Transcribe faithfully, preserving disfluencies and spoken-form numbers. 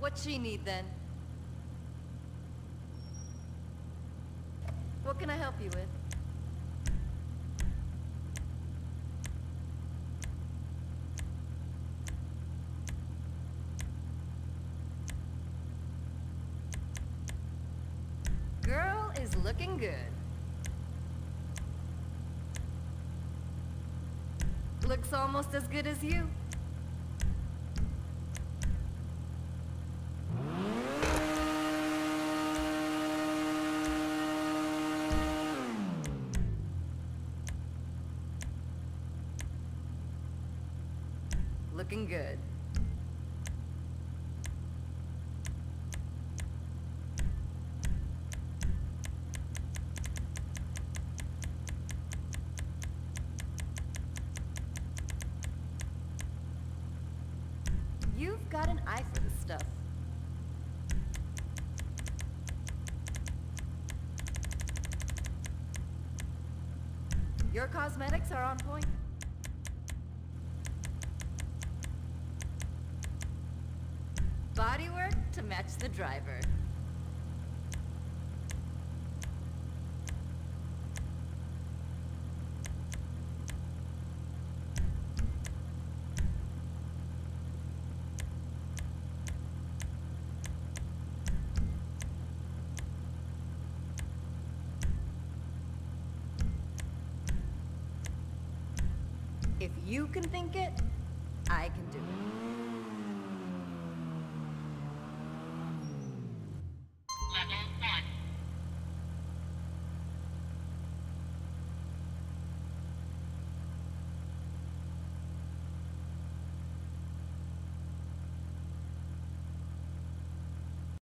What's she need then? What can I help you with? Girl is looking good. Looks almost as good as you. Looking good. You've got an eye for this stuff. Your cosmetics are on point. Bodywork to match the driver. If you can think it, I can do it.